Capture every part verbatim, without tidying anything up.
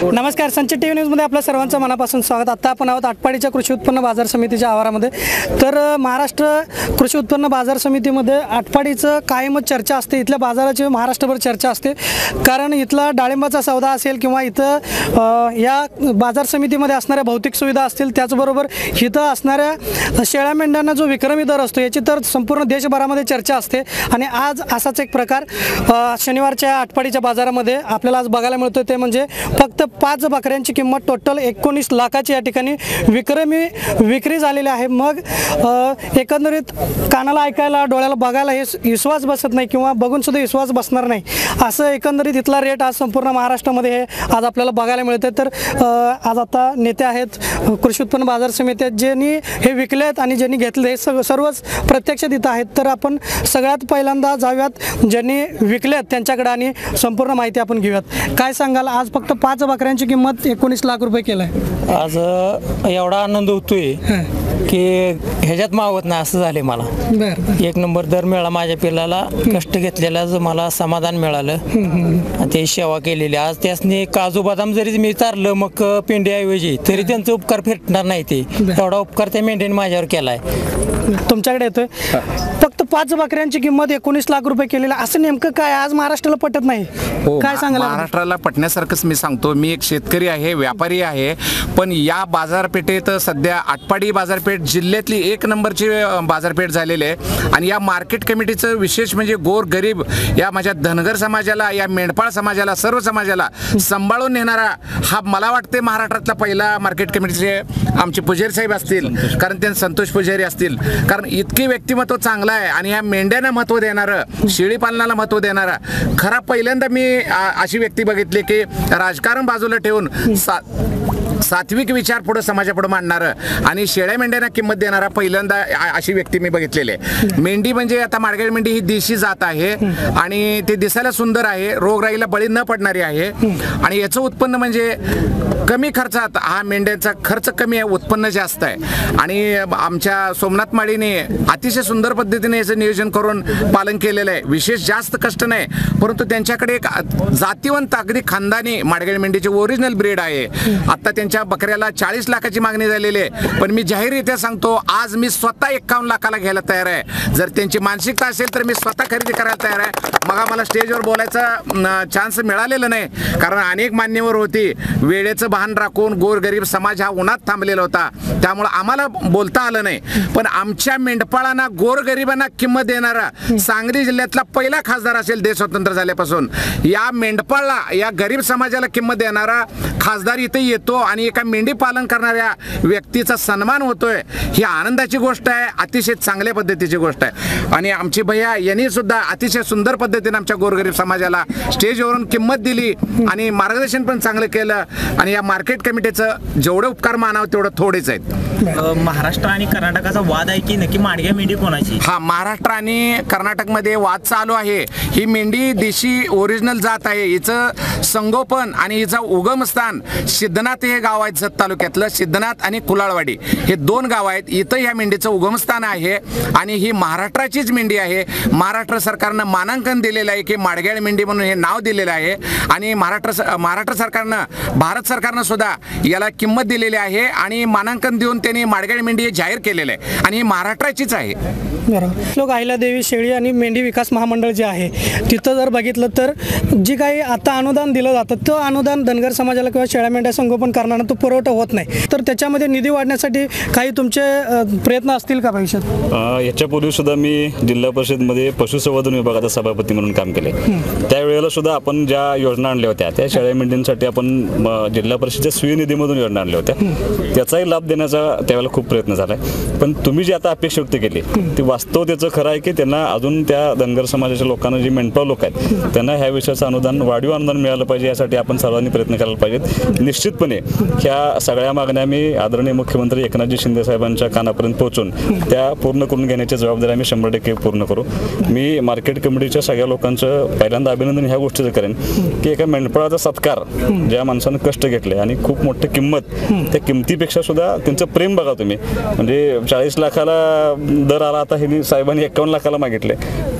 नमस्कार, संचित T V न्यूजमध्ये आपल्या सर्वांचं मनापासून स्वागत। आता आपण आहोत आटपाडीच्या कृषी उत्पन्न बाजार समितीच्या आवारामध्ये। तर महाराष्ट्र कृषी उत्पन्न बाजार समितीमध्ये आटपाडीचं कायमच चर्चा असते, इथल्या बाजाराची महाराष्ट्रभर चर्चा असते। कारण इथला डाळिंबाचा सौदा असेल किंवा इथं या बाजार समितीमध्ये असणाऱ्या भौतिक सुविधा असतील, त्याचबरोबर इथं असणाऱ्या शेळ्या मेंढ्यांना जो विक्रमी दर असतो याची तर संपूर्ण देशभरामध्ये चर्चा असते। आणि आज असाच एक प्रकार शनिवारच्या आटपाडीच्या बाजारामध्ये आपल्याला आज बघायला मिळतो, ते म्हणजे फक्त पाच बकऱ्यांची किंमत टोटल एकोणीस लाखाची या ठिकाणी विक्रमी विक्री झालेली आहे। मग एकंदरीत कानाला ऐकायला डोळ्याला बघायला हे विश्वास बसत नाही किंवा बघून सुद्धा विश्वास बसणार नाही, असं एकंदरीत इथला रेट आज संपूर्ण महाराष्ट्रामध्ये हे आज आपल्याला बघायला मिळते। तर आज आता नेते आहेत कृषी उत्पन्न बाजार समिती ज्यांनी हे विकले आहेत आणि ज्यांनी घेतले हे सग सर्वच प्रत्यक्षात इथं आहेत। तर आपण सगळ्यात पहिल्यांदा जाऊयात ज्यांनी विकले आहेत त्यांच्याकडे आणि संपूर्ण माहिती आपण घेऊयात। काय सांगाल, आज फक्त पाच बकऱ्यांची किंमत एकोणीस लाख रुपये केलाय। आज एवढा आनंद होतोय की ह्याच्यात मावत नाही असं झाले मला। एक नंबर दर मिळाला माझ्या पिल्लाला, कष्ट घेतलेला मला समाधान मिळालं आणि ते सेवा केलेली। आज त्यासनी काजू बदाम जरी मी चारलं मग पेंड्याऐवजी तरी त्यांचा उपकार फेटणार नाही, ते एवढा उपकार त्या मेंढ्याने माझ्यावर केलाय। तुमच्याकडे येतोय फक्त पाच बकऱ्यांची किंमत एकोणीस लाख रुपये केलेला, असं नेमकं काय आज महाराष्ट्राला पटत नाही? काय सांगाल? महाराष्ट्राला पटण्यासारखंच मी सांगतो, मी एक शेतकरी आहे, व्यापारी आहे, पण या बाजारपेठेत सध्या आटपाडी बाजारपेठ जिल्ह्यातली एक नंबरची बाजारपेठ झालेली आहे। आणि या मार्केट कमिटीचं विशेष म्हणजे गोर गरीब या माझ्या धनगर समाजाला, या मेंढपाळ समाजाला, सर्व समाजाला सांभाळून नेणारा हा मला वाटते महाराष्ट्रातला पहिला मार्केट कमिटीचे आमचे पुजारी साहेब असतील, कारण ते संतोष पुजारी असतील, कारण इतके व्यक्तिमत्व चांगलं आहे। आणि ह्या मेंढ्यांना महत्त्व देणारं, शेळी पालनाला महत्त्व देणारा खरा पहिल्यांदा मी अशी व्यक्ती बघितली की राजकारण बाजूला ठेवून सा सात्विक विचार पुढे समाजापुढे मांडणारं आणि शेळ्या मेंढ्यांना किंमत देणारा पहिल्यांदा अशी व्यक्ती मी बघितलेली आहे। मेंढी म्हणजे आता माडगेळ मेंढी ही देशी जात आहे आणि ते दिसायला सुंदर आहे, रोगराईला बळी न पडणारी आहे आणि याचं उत्पन्न म्हणजे कमी खर्चात, हा मेंढ्यांचा खर्च कमी आहे, उत्पन्न जास्त आहे। आणि आमच्या सोमनाथ माळीने अतिशय सुंदर पद्धतीने याचं नियोजन करून पालन केलेलं आहे। विशेष जास्त कष्ट नाही, परंतु त्यांच्याकडे एक जातीवंत अगदी खानदानी माडगेळ मेंढीची ओरिजिनल ब्रीड आहे। आता त्यांच्या बकऱ्याला चाळीस लाखाची मागणी झालेली आहे, पण मी जाहीररित्या सांगतो आज मी स्वतः एक्कावन्न लाखाला घ्यायला तयार आहे। जर त्यांची मानसिकता असेल तर मी स्वतः खरेदी करायला तयार आहे। मग मला स्टेजवर बोलायचा चान्स मिळालेला नाही, कारण अनेक मान्यवर होती, वेळेचं भान राखून गोरगरीब समाज हा उन्हात थांबलेला होता, त्यामुळे आम्हाला बोलता आलं नाही। पण आमच्या मेंढपाळांना, गोरगरिबांना किंमत देणारा सांगली जिल्ह्यातला पहिला खासदार असेल देश स्वतंत्र झाल्यापासून, या मेंढपाळला, या गरीब समाजाला किंमत देणारा खासदार इथे येतो आणि एका मेंढी पालन करणाऱ्या व्यक्तीचा सन्मान होतोय, ही आनंदाची गोष्ट आहे, अतिशय चांगल्या पद्धतीची गोष्ट आहे। आणि आमची भैया यांनी सुद्धा अतिशय सुंदर पद्धतीने आमच्या गोरगरीब समाजाला स्टेजवरून किंमत दिली आणि मार्गदर्शन पण चांगलं केलं। आणि या मार्केट कमिटीचं जेवढं उपकार मानावं तेवढं थोडेच आहेत। महाराष्ट्र आणि कर्नाटकाचा वाद आहे की नक्की माडग्या मेंढी कोणाची? हा, महाराष्ट्र आणि कर्नाटकमध्ये वाद चालू आहे। ही मेंढी देशी ओरिजिनल जात आहे, हिचं संगोपन आणि हिचं उगमस्थान सिद्धनाथ हे गाव आहे, जत तालुक्यातलं सिद्धनाथ आणि कुलाळवाडी हे दोन गाव आहेत, इथं या मेंढीचं उगमस्थान आहे आणि ही महाराष्ट्राचीच मेंढी आहे। महाराष्ट्र सरकारनं मानांकन दिलेलं आहे की माडगेळ मेंढी म्हणून हे नाव दिलेलं आहे आणि महाराष्ट्र महाराष्ट्र सरकारनं, भारत सरकारनं सुद्धा याला किंमत दिलेली आहे आणि मानांकन देऊन त्यांनी माडगेळ मेंढी हे जाहीर केलेलं आहे आणि ही महाराष्ट्राचीच आहे। बरोबर। लोक अहिल्यादेवी शेळी आणि मेंढी विकास महामंडळ जे आहे तिथं जर बघितलं तर जी काही आता अनुदान दिलं जातं, तो अनुदान धनगर समाजाला किंवा शेळ्या मेंढ्या संगोपन करणारा तो पुरवठा होत नाही, तर त्याच्यामध्ये निधी वाढण्यासाठी काही तुमचे प्रयत्न असतील का भविष्यात? याच्यापूर्वी सुद्धा मी जिल्हा परिषदमध्ये पशुसंवर्धन विभागाचा सभापती म्हणून काम केले। त्यावेळेला सुद्धा आपण ज्या योजना आणल्या होत्या त्या शेळ्या मेंढ्यांसाठी आपण जिल्हा परिषदेच्या सुनिधीमधून योजना आणल्या होत्या, त्याचाही लाभ देण्याचा त्यावेळेला खूप प्रयत्न झाला। पण तुम्ही जी आता अपेक्षा व्यक्त केली ती वास्तव त्याचं खरं आहे की त्यांना अजून त्या धनगर समाजाच्या लोकांना, जी मेंढपाळ लोक आहेत त्यांना ह्या विषयाचं अनुदान, वाढीव अनुदान मिळालं पाहिजे, यासाठी आपण सर्वांनी प्रयत्न करायला पाहिजेत। निश्चितपणे ह्या सगळ्या मागण्या मी आदरणीय मुख्यमंत्री एकनाथजी शिंदे साहेबांच्या कानापर्यंत पोहोचून त्या पूर्ण करून घेण्याची जबाबदारी आम्ही शंभर टक्के पूर्ण करू। मी मार्केट कमिटीच्या सगळ्या लोकांचं पहिल्यांदा अभिनंदन ह्या गोष्टीचं करेन की एका मेंढपाळाचा सत्कार, ज्या माणसानं कष्ट घेतले आणि खूप मोठी किंमत, त्या किमतीपेक्षा सुद्धा त्यांचं प्रेम बघा तुम्ही। म्हणजे चाळीस लाखाला दर आला, आता हे साहेबांनी एकावन्न लाखाला मागितले,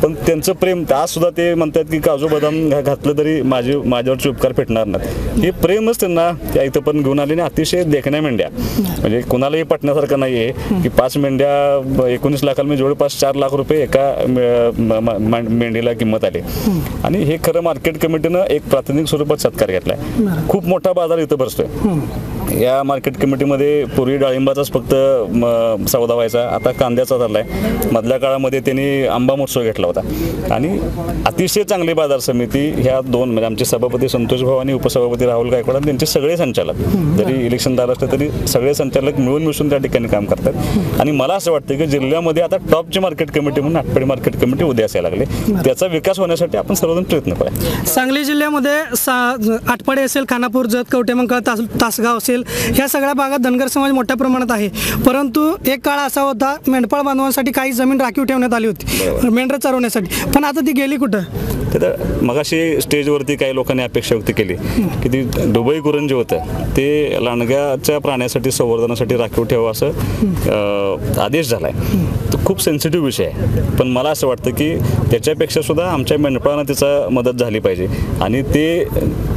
पण त्यांचं प्रेम आज सुद्धा ते म्हणतात की काजू बदाम घा- घातलं तरी माझी माझ्यावरचे उपकार पेटणार नाहीत. हे प्रेमच त्यांना त्या इथं पण घेऊन आले आणि अतिशय देखण्या मेंढ्या, म्हणजे कुणालाही पटण्यासारखं नाही आहे की पाच मेंढ्या एकोणीस लाखाला मी जवळपास चार लाख रुपये एका मे- म- म- मेंढीला किंमत आली. आणि हे खरं मार्केट कमिटीनं एक प्राथमिक स्वरूपात सत्कार घेतलाय. खूप मोठा बाजार इथं भरतोय. या मार्केट कमिटीमध्ये पूर्वी डाळिंबाचाच फक्त म- सौदा व्हायचा, आता कांद्याचा झालाय. मधल्या काळामध्ये त्यांनी आंबा महोत्सव घेतला होता. आणि अतिशय चांगली बाजार समिती ह्या दोन, म्हणजे आमचे सभापती संतोष भाऊ आणि उपसभापती राहुल गायकवाड आणि त्यांचे सगळे संचालक, जरी इलेक्शन झालं असलं तरी सगळे संचालक मिळून मिसळून त्या ठिकाणी काम करतात. आणि मला असं वाटतं की जिल्ह्यामध्ये आता टॉपची मार्केट कमिटी म्हणून आटपाडी मार्केट कमिटी उद्या असायला लागले. त्याचा विकास होण्यासाठी आपण सर्वजण प्रयत्न करूया. सांगली जिल्ह्यामध्ये सा आटपाडी असेल, खानापूर, जत, कवटेमंकाळ, तास तासगाव असेल, ह्या सगळ्या भागात धनगर समाज मोठ्या प्रमाणात आहे. परंतु एक काळ असा होता मेंढपाळ बांधवांसाठी काही जमीन राखीव ठेवण्यात आली होती मेंढरं चरवण्यासाठी, पण आता ती गेली कुठं? तर मगाशी स्टेजवरती काही लोकांनी अपेक्षा व्यक्त केली की ती दुबई कुरण जे होतं ते लांडग्याच्या प्राण्यासाठी संवर्धनासाठी राखीव ठेवा असं अ, आदेश झाला आहे. तो खूप सेन्सिटिव्ह विषय आहे. पण मला असं वाटतं की त्याच्यापेक्षा सुद्धा आमच्या मेंढपाळांना त्याचा मदत झाली पाहिजे. आणि ते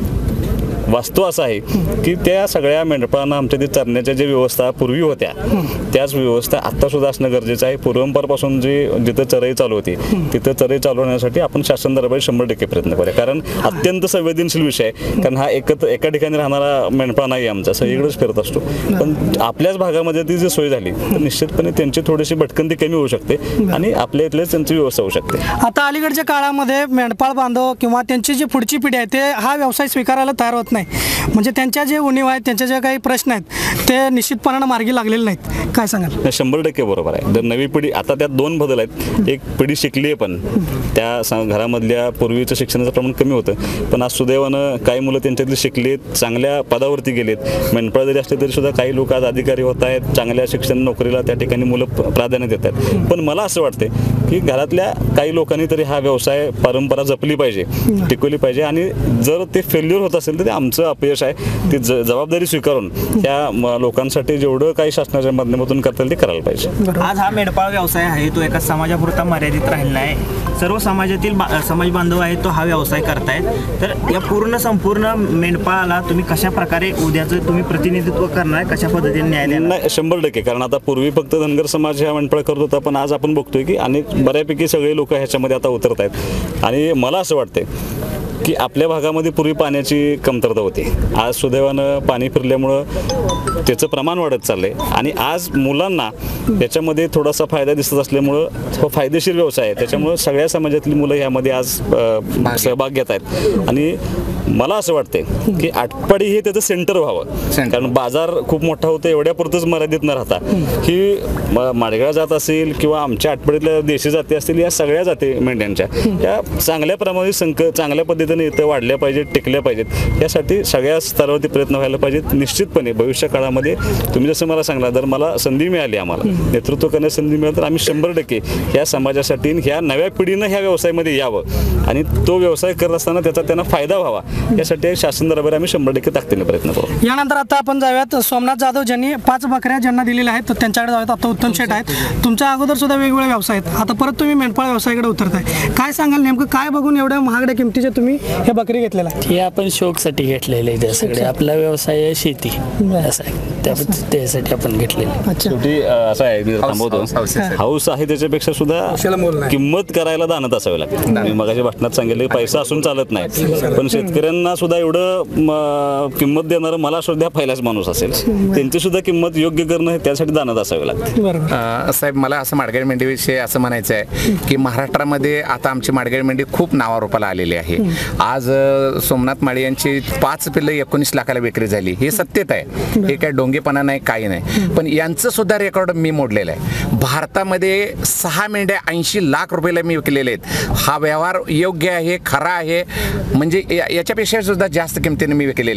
वास्तव असा आहे की त्या सगळ्या मेंढपाळांना आमच्या ते चरण्याच्या ज्या व्यवस्था पूर्वी होत्या त्याच व्यवस्था आत्ता सुद्धा असणं गरजेचं आहे. पूर्वंपारपासून जी जिथं चराई चालू होती तिथं चराई चालू होण्यासाठी आपण शासन दरबारी शंभर टक्के प्रयत्न करूया. कारण अत्यंत संवेदनशील विषय आहे. कारण हा एकत्र एका ठिकाणी राहणारा मेंढपाळ नाही आमचा, सगळीकडेच फिरत असतो. पण आपल्याच भागामध्ये ती जी सोय झाली तर निश्चितपणे त्यांची थोडीशी भटकंती कमी होऊ शकते आणि आपल्या इथलेच त्यांची व्यवस्था होऊ शकते. आता अलीकडच्या काळामध्ये मेंढपाळ बांधव किंवा त्यांची जी पुढची पिढी आहे ते हा व्यवसाय स्वीकारायला तयार होत नाही. म्हणजे त्यांच्या जे उणीव आहेत, त्यांच्या जे काही प्रश्न आहेत ते निश्चितपणानं मार्गी लागलेले नाहीत. काय सांगाल? नाही, शंभर टक्के बरोबर आहे. जर नवी पिढी आता त्यात दोन बदल आहेत. एक पिढी शिकली आहे, पण त्या स- घरामधल्या पूर्वीचं शिक्षणाचं प्रमाण कमी होतं. पण आज सुदैवानं काही मुलं त्यांच्यातली शिकलेत, चांगल्या पदावरती गेलेत. मेंढपाळ जरी असले तरी सुद्धा काही लोक आज अधिकारी होत आहेत. चांगल्या शिक्षण नोकरीला त्या ठिकाणी मुलं प- प्राधान्य देत आहेत. पण मला असं वाटतं की घरातल्या काही लोकांनी तरी हा व्यवसाय परंपरा जपली पाहिजे, टिकवली पाहिजे. आणि जर ते फेल्युअर होत असेल तर ते आमचं अपयश आहे. ती ज- जबाबदारी स्वीकारून त्या म- लोकांसाठी जेवढं काही शासनाच्या माध्यमातून करता येईल ते करायला पाहिजे. आज हा मेंढपाळ व्यवसाय आहे तो एका समाजापुरता मर्यादित राहिला नाही. सर्व समाजातील बा- समाज बांधव आहेत तो हा व्यवसाय करतायत. तर या पूर्ण संपूर्ण मेंढपाळाला तुम्ही कशा प्रकारे उद्याचं तुम्ही प्रतिनिधित्व करणार, कशा पद्धतीने न्याय देणार? नाही, शंभर टक्के. कारण आता पूर्वी फक्त धनगर समाज ह्या मेंढपाळ करत होता, पण आज आपण बघतोय की अनेक बऱ्यापैकी सगळे लोक ह्याच्यामध्ये आता उतरत आहेत. आणि मला असं वाटतंय की आपल्या भागामध्ये पूर्वी पाण्याची कमतरता होती. आज सुदैवानं पाणी फिरल्यामुळं त्याचं प्रमाण वाढत चाललंय. आणि आज मुलांना याच्यामध्ये थोडासा फायदा दिसत असल्यामुळं तो फायदेशीर व्यवसाय आहे. त्याच्यामुळं सगळ्या समाजातली मुलं यामध्ये आज अ, सहभाग घेत आहेत. आणि मला असं वाटतंय की आटपाडी हे त्याचं सेंटर व्हावं. कारण बाजार खूप मोठा होतो एवढ्यापुरतंच मर्यादित न राहता ही म- माडगाळ जात असेल किंवा आमच्या आटपाडीतल्या देशी जाती असतील, या सगळ्या जाती मेंढ्यांच्या या चांगल्या प्रमाणे संक चांगल्या पद्धतीने इथं वाढल्या पाहिजेत, टिकल्या पाहिजेत. यासाठी सगळ्या स्तरावरती प्रयत्न व्हायला पाहिजेत. निश्चितपणे भविष्य काळामध्ये तुम्ही जसं मला सांगला, जर मला संधी मिळाली, आम्हाला नेतृत्व करण्याची संधी मिळाली, तर आम्ही शंभर टक्के ह्या समाजासाठी ह्या नव्या पिढीनं ह्या व्यवसायामध्ये यावं आणि तो व्यवसाय करत असताना त्याचा त्यांना फायदा व्हावा यासाठी शासन दरबारी आम्ही शंभर टक्के ताकदीने प्रयत्न करू. यानंतर आता आपण जाऊयात सोमनाथ जाधव ज्यांनी पाच बकऱ्या ज्यांना दिलेल्या आहेत तर त्यांच्याकडे जाऊयात. आता उत्तम शेठ आहेत, तुमच्या अगोदर सुद्धा वेगवेगळे व्यवसाय आहेत, आता परत तुम्ही मेंढपाळ व्यवसायाकडे उतरताय. काय सांगाल, नेमकं काय बघून एवढ्या महागड्या किमतीचे तुम्ही हे बकरी घेतलेला आहे? हे आपण शौकसाठी घेतलेले आहे. सगळे आपला व्यवसाय आहे शेती, असं आहे. त्या त्यासाठी आपण घेतलेले. अच्छा. शेवटी अ, असं आहे, मी थांबवतो, हाऊस- हाऊस आहे. हाऊस आहे त्याच्यापेक्षा सुद्धा किंमत करायला दानत असावी लागते. मी मगाशी भाषणात सांगितलं की पैसा असून चालत नाही, पण शेतकऱ्यांना सुद्धा एवढं म, किंमत देणारं मला सुद्धा पहिलाच माणूस असेल, त्यांची सुद्धा किंमत योग्य करणं हे त्यासाठी दानत असावी लागते. बरोबर. अ, साहेब, मला असं माडगेळ मेंढीविषयी असं म्हणायचं आहे की महाराष्ट्रामध्ये आता आमची माडगेळ मेंढी खूप नावारूपाला आलेली आहे. आज अ, सोमनाथ माळी यांची पाच पिल्लं एकोणीस लाखाला विक्री झाली, हे सत्यत आहे, हे काय डोंगेपणा नाही, काही नाही. पण यांचं सुद्धा रेकॉर्ड मी मोडलेलं आहे. भारतामध्ये सहा मेंढ्या ऐंशी लाख रुपयाला मी विकलेले आहेत. हा व्यवहार योग्य आहे, खरा आहे, म्हणजे या- याच्यापेक्षा सुद्धा जास्त किमतीने मी विकलेले आहेत.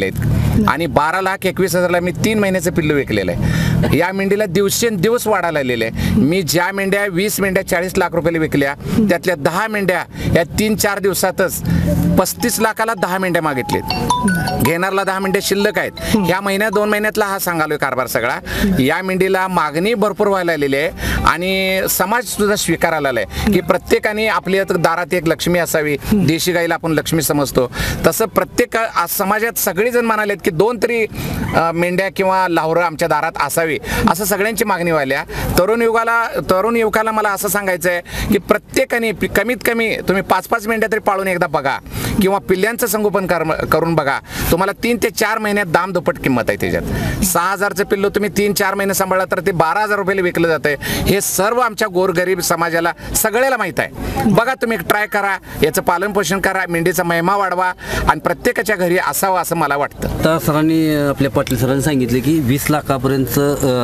आणि बारा लाख एकवीस हजारला मी तीन महिन्याचं पिल्लू विकलेलं आहे. या मेंढीला दिवसेंदिवस वाढायला आलेले आहे. मी ज्या मेंढ्या वीस मेंढ्या चाळीस लाख रुपयाला विकल्या त्यातल्या दहा मेंढ्या या तीन चार दिवसातच पस्तीस लाखाला दहा मेंढ्या मागितलेत. घेणारला दहा मेंढ्या शिल्लक आहेत. ह्या महिन्यात दोन महिन्यातला हा सांगालोय कारभार सगळा. या मेंढीला मागणी भरपूर व्हायला आलेली आहे आणि समाज सुद्धा स्वीकारायला आलाय की प्रत्येकाने आपल्या दारात एक लक्ष्मी असावी. देशी गाईला आपण लक्ष्मी समजतो तसं प्रत्येक समाजात सगळेजण म्हणालेत की दोन तरी मेंढ्या किंवा लाहोरं आमच्या दारात असावी असं सगळ्यांची मागणी व्हायल्या. तरुण युगाला तरुण युवकाला मला असं सांगायचं आहे की प्रत्येकाने कमीत कमी तुम्ही पाच पाच मेंढ्या तरी पाळून एकदा बघा किंवा पिल्ल्यांचं संगोपन करून बघा. तुम्हाला तीन ते चार महिन्यात दाम दुप्पट किंमत आहे. त्याच्यात सहा हजारचं पिल्लू तुम्ही तीन चार महिने सांभाळला तर ते बारा हजार रुपयाला विकलं जातंय. हे सर्व आमच्या गोरगरीब समाजाला सगळ्याला माहीत आहे. बघा तुम्ही ट्राय करा, याचं पालन पोषण करा, मेंढीचा महिमा वाढवा आणि प्रत्येकाच्या घरी असावं असं मला वाटतं. तर सरांनी आपल्या पाटील सरांनी सांगितले की वीस लाखापर्यंत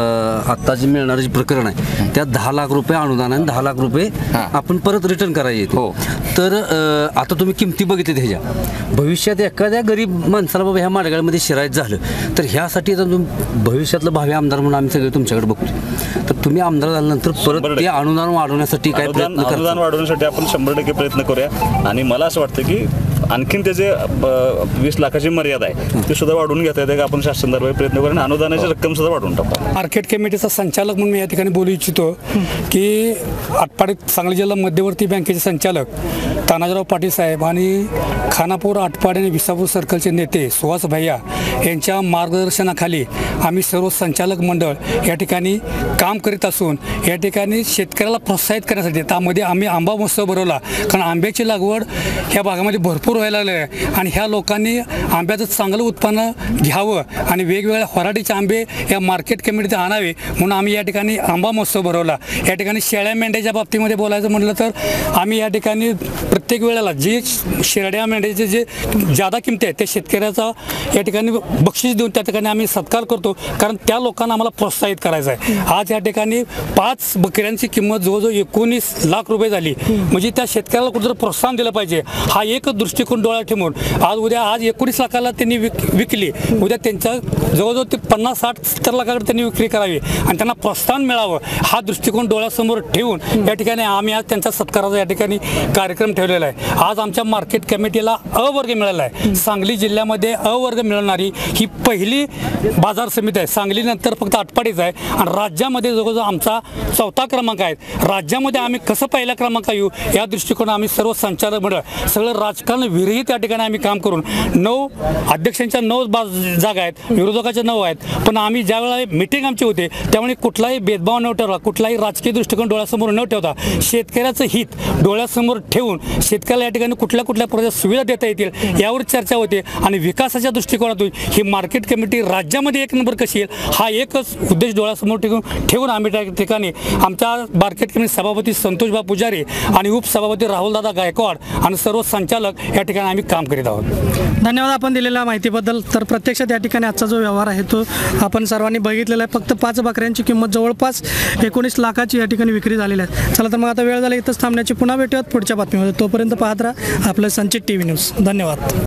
आत्ता जे मिळणारं जे प्रकरण आहे त्यात दहा लाख रुपये अनुदान आणि दहा लाख रुपये आपण परत रिटर्न करायचे. हो. तर आता तुम्ही किमती बघितली ह्याच्या भविष्यात एखाद्या गरीब माणसाला बाबा ह्या माडगाळमध्ये शिरायचं झालं तर ह्यासाठी आता तुम्ही भविष्यातलं भावी आमदार म्हणून आम्ही सगळे तुमच्याकडे बघतो. तर तुम्ही आमदार झाल्यानंतर परत ते अनुदान वाढवण्यासाठी काय प्रयत्न करा? अनुदान वाढवण्यासाठी आपण शंभर टक्के प्रयत्न करूया आणि मला असं वाटतं की आणखीन त्याचे वीस लाखाची मर्यादा आहे ते सुद्धा वाढवून घेता येते का आपण शासनदरबारी प्रयत्न करू आणि अनुदानाची रक्कम सुद्धा वाढवून टाकू. मार्केट कमिटीचा संचालक म्हणून मी या ठिकाणी बोलू इच्छितो की आटपाडी सांगली जिल्हा मध्यवर्ती बँकेचे संचालक तानाजीराव पाटील साहेब आणि खानापूर आटपाडी आणि विसापूर सर्कलचे नेते सुहास भैया यांच्या मार्गदर्शनाखाली आम्ही सर्व संचालक मंडळ या ठिकाणी काम करीत असून या ठिकाणी शेतकऱ्याला प्रोत्साहित करण्यासाठी त्यामध्ये आम्ही आंबा महोत्सव भरवला. कारण आंब्याची लागवड ह्या भागामध्ये भरपूर व्हायला लागली आहे आणि ह्या लोकांनी आंब्याचं चांगलं उत्पन्न घ्यावं आणि वेगवेगळ्या व्हरायटीचे आंबे या मार्केट कमिटीत आणावे म्हणून आम्ही या ठिकाणी आंबा महोत्सव भरवला. या ठिकाणी शेळ्या मेंढ्याच्या बाबतीमध्ये बोलायचं म्हटलं तर आम्ही या ठिकाणी प्रत्येक वेळेला जे शेळ्या मेंढ्याचे जे जादा किमती आहेत त्या शेतकऱ्याचा या ठिकाणी बक्षीस देऊन त्या ठिकाणी आम्ही सत्कार करतो कारण त्या लोकांना आम्हाला प्रोत्साहित करायचं आहे. आज या ठिकाणी पाच बकऱ्यांची किंमत जवळजवळ एकोणीस लाख रुपये झाली म्हणजे त्या शेतकऱ्याला कुठेतरी प्रोत्साहन दिलं पाहिजे हा एक दृष्टिकोन डोळ्यात ठेवून आज उद्या आज एकोणीस लाखाला त्यांनी विक विकली उद्या त्यांच्या जवळजवळ ते पन्नास साठ सत्तर लाखाकडे त्यांनी विक्री करावी आणि त्यांना प्रोत्साहन मिळावं हा दृष्टिकोन डोळ्यासमोर ठेवून या ठिकाणी आम्ही आज त्यांच्या सत्काराचा या ठिकाणी कार्यक्रम ठेवलेला आहे. आज आमच्या मार्केट कमिटीला अ वर्ग मिळाला आहे. सांगली जिल्ह्यामध्ये अ वर्ग मिळणारी ही पहिली बाजार समिती आहे. सांगलीनंतर फक्त आटपाडीच आहे आणि राज्यामध्ये जवळजवळ आमचा चौथा क्रमांक आहे. राज्यामध्ये आम्ही कसं पहिला क्रमांक येऊ या दृष्टिकोन आम्ही सर्व संचालक मंडळ सगळं राजकारण विरहित या ठिकाणी आम्ही काम करून नऊ अध्यक्षांच्या नऊ बाज जागा आहेत विरोधकाच्या नऊ आहेत पण आम्ही ज्यावेळेला मिटिंग आमची होते त्यामुळे कुठलाही भेदभाव न ठेवला कुठलाही राजकीय दृष्टिकोन डोळ्यासमोर न ठेवता शेतकऱ्याचं हित डोळ्यासमोर ठेवून शेतकऱ्याला या ठिकाणी कुठल्या कुठल्या प्रकारच्या सुविधा देता येतील यावर चर्चा होते आणि विकासाच्या दृष्टिकोनातून ही मार्केट कमिटी राज्यामध्ये एक नंबर कशी येईल हा एकच उद्देश डोळ्यासमोर ठेवून ठेवून आम्ही त्या ठिकाणी आमच्या मार्केट कमिटी सभापती संतोषबा पुजारी आणि उपसभापती राहुलदादा गायकवाड आणि सर्व संचालक या ठिकाणी आम्ही काम करीत आहोत. धन्यवाद आपण दिलेल्या माहितीबद्दल. तर प्रत्यक्षात या ठिकाणी आजचा जो व्यवहार आहे तो आपण सर्वांनी बघितलेला आहे. फक्त पाच बकऱ्यांची किंमत जवळपास एकोणीस लाखाची या ठिकाणी विक्री झालेली आहे. चला तर मग आता वेळ झाला इथंच थांबण्याची. पुन्हा भेटूयात पुढच्या बातमीमध्ये. तोपर्यंत पाहत राहा आपलं संचित टी व्ही न्यूज. धन्यवाद.